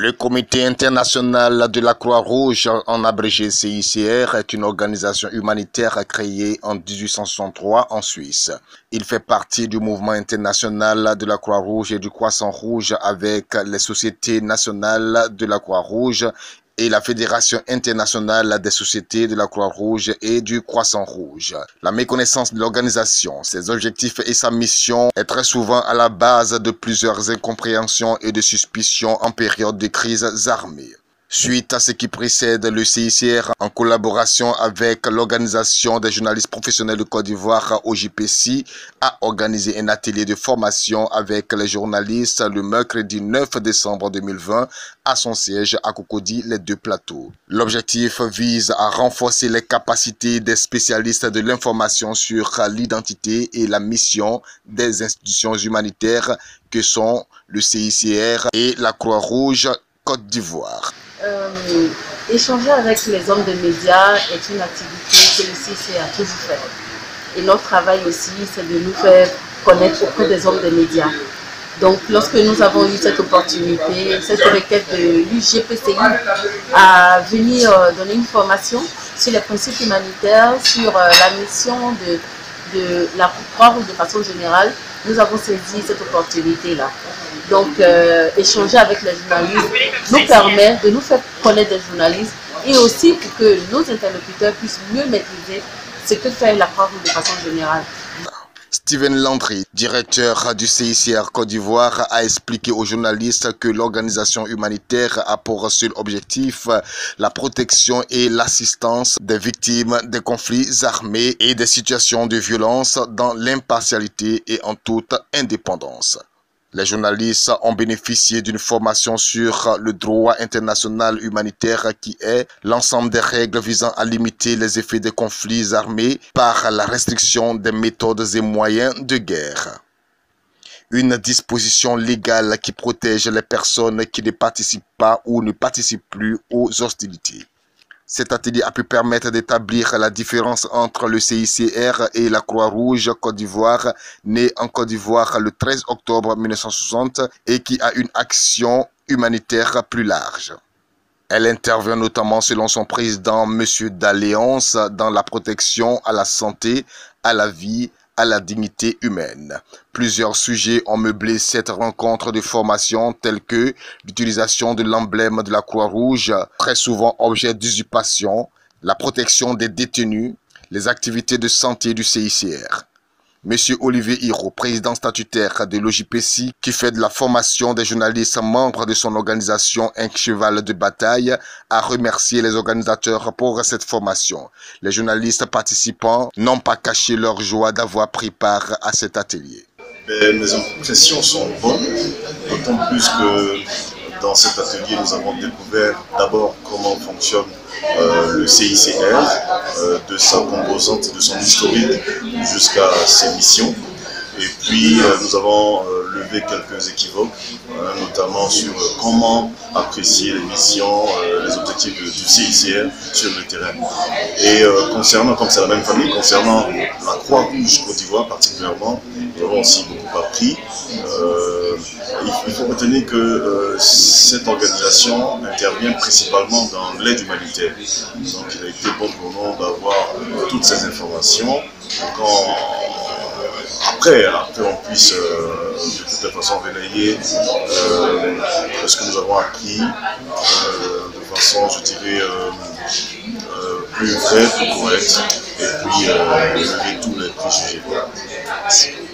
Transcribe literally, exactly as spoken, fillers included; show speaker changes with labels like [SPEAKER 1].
[SPEAKER 1] Le Comité international de la Croix-Rouge, en abrégé C I C R, est une organisation humanitaire créée en mille huit cent soixante-trois en Suisse. Il fait partie du mouvement international de la Croix-Rouge et du Croissant-Rouge avec les sociétés nationales de la Croix-Rouge et la Fédération internationale des sociétés de la Croix-Rouge et du Croissant-Rouge. La méconnaissance de l'organisation, ses objectifs et sa mission est très souvent à la base de plusieurs incompréhensions et de suspicions en période de crises armées. Suite à ce qui précède, le C I C R, en collaboration avec l'Organisation des journalistes professionnels de Côte d'Ivoire, O J P C, a organisé un atelier de formation avec les journalistes le mercredi neuf décembre deux mille vingt à son siège à Cocody, les Deux Plateaux. L'objectif vise à renforcer les capacités des spécialistes de l'information sur l'identité et la mission des institutions humanitaires que sont le C I C R et la Croix-Rouge Côte d'Ivoire.
[SPEAKER 2] Euh, échanger avec les hommes de médias est une activité que le C I C a toujours fait. Et notre travail aussi, c'est de nous faire connaître auprès des hommes de médias. Donc, lorsque nous avons eu cette opportunité, cette requête de l'U G P C I à venir donner une formation sur les principes humanitaires, sur la mission de, de la Croix-Rouge de façon générale, nous avons saisi cette opportunité-là. Donc, euh, échanger avec les journalistes nous permet de nous faire connaître des journalistes et aussi pour que nos interlocuteurs puissent mieux maîtriser ce que fait la Croix-Rouge de façon générale.
[SPEAKER 1] Steven Landry, directeur du C I C R Côte d'Ivoire, a expliqué aux journalistes que l'organisation humanitaire a pour seul objectif la protection et l'assistance des victimes des conflits armés et des situations de violence dans l'impartialité et en toute indépendance. Les journalistes ont bénéficié d'une formation sur le droit international humanitaire qui est l'ensemble des règles visant à limiter les effets des conflits armés par la restriction des méthodes et moyens de guerre. Une disposition légale qui protège les personnes qui ne participent pas ou ne participent plus aux hostilités. Cet atelier a pu permettre d'établir la différence entre le C I C R et la Croix-Rouge Côte d'Ivoire, née en Côte d'Ivoire le treize octobre mille neuf cent soixante et qui a une action humanitaire plus large. Elle intervient notamment, selon son président, M. Daléonce, dans la protection à la santé, à la vie, à la dignité humaine. Plusieurs sujets ont meublé cette rencontre de formation tels que l'utilisation de l'emblème de la Croix-Rouge, très souvent objet d'usurpation, la protection des détenus, les activités de santé du C I C R. Monsieur Olivier Hiro, président statutaire de l'O J P C, qui fait de la formation des journalistes membres de son organisation un cheval de bataille, a remercié les organisateurs pour cette formation. Les journalistes participants n'ont pas caché leur joie d'avoir pris part à cet atelier.
[SPEAKER 3] Mais mes impressions sont bonnes, d'autant plus que dans cet atelier, nous avons découvert d'abord comment fonctionne euh, le C I C R, euh, de sa composante, de son historique jusqu'à ses missions. Et puis, euh, nous avons euh, levé quelques équivoques, euh, notamment sur euh, comment apprécier les missions, euh, les objectifs de, du C I C R sur le terrain. Et euh, concernant, comme c'est la même famille, concernant la Croix-Rouge Côte d'Ivoire particulièrement, nous avons aussi beaucoup appris. Euh, il, il faut retenir que euh, cette organisation intervient principalement dans l'aide humanitaire. Donc il a été bon pour nous d'avoir toutes ces informations pour qu'on Après, après, on puisse euh, de toute la façon relayer euh, ce que nous avons appris euh, de façon, je dirais, euh, euh, plus vraie, plus correcte, et puis euh, lever tous les préjugés.